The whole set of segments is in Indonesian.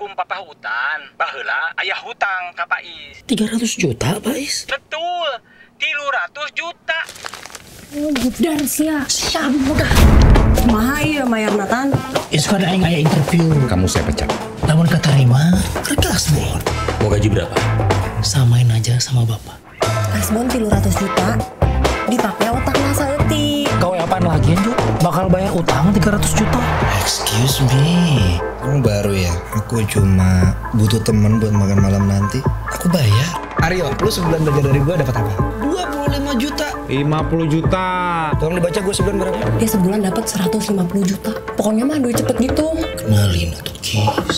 sebelum papa hutan, baheula ayah hutang ka Pak Is. 300 juta, Pak Is? Betul, 300 juta. Oh, gudar sia. Siap udah. Kumaha ieu mayar Nathan? Sekarang aing aya interview. Kamu saya pecat. Lamun keterima, kertas bon. Mau gaji berapa? Samain aja sama bapak. Kasbon 300 juta. Dipakai otakna saeutik. Kau apaan lagi, Ju? Bakal bayar utang 300 juta? Excuse me, kamu baru ya? Aku cuma butuh teman buat makan malam nanti. Aku bayar. Aryo, lu sebulan belajar dari gua dapat apa? 25 juta. 50 juta. Tolong dibaca gua sebulan berapa? Dia sebulan dapat 150 juta. Pokoknya mah duit cepet gitu. Kenalin tuh Kis.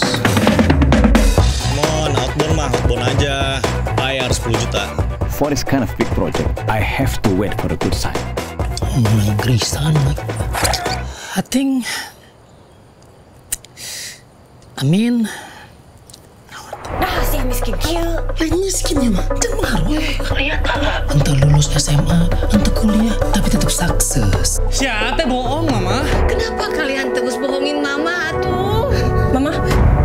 Mon, outbound mah outbound aja. Bayar 10 juta. For this kind of big project, I have to wait for the good sign. Mulai gerisan lagi. I think... Amin. Nah, si miskin kieu. Lain miskin ya, mah. Jangan mengaruh. Lihat, entah lulus SMA, entah kuliah, tapi tetap sukses. Siapa bohong, Mama? Kenapa kalian terus bohongin mama atuh? Mama,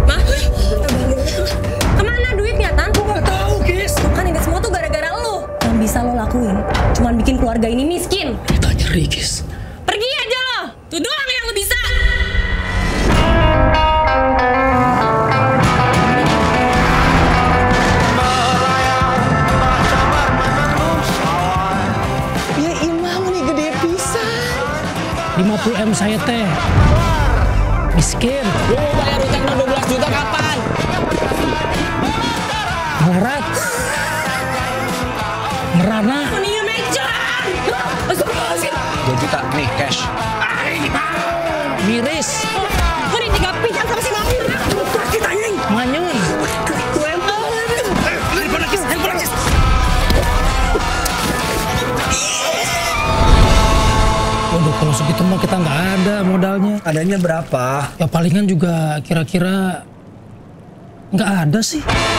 kemana duitnya, Tan? Aku nggak tahu, Kis. Kan ini semua tuh gara-gara lo. Yang bisa lo lakuin, cuman bikin keluarga ini miskin. Kita nyeri, Kis. Pergi aja lo. Tuh doang yang lo bisa. Ya imam nih gede pisan. 50 M saya teh. Miskin. Lu mau bayar utang 12 juta kapan? Melarat. Merana. Mendingan mejan. Astagfirullahaladzim. 2 juta, nih cash. Miris. Kok ini 3 pisan sama si Mami? Kita ini. Manyun. Waduh, kalau segitu mah kita nggak ada modalnya. Adanya berapa? Ya palingan juga kira-kira nggak ada sih.